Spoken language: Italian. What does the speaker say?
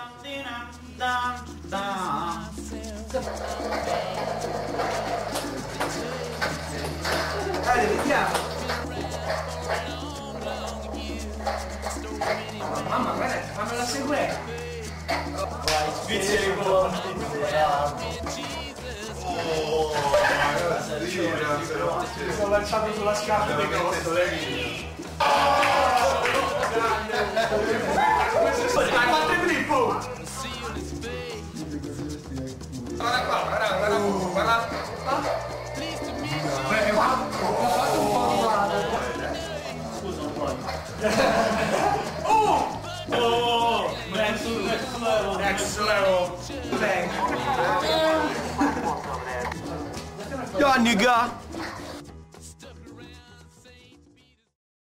Dai, vediamo. Mamma, guarda, fammi la seguire. Mi sono lanciato sulla scarpa dei costo, dai, quattro grippo! Guarda qua, guarda. Scusa, non voglio. Next level. Yeah, nigga.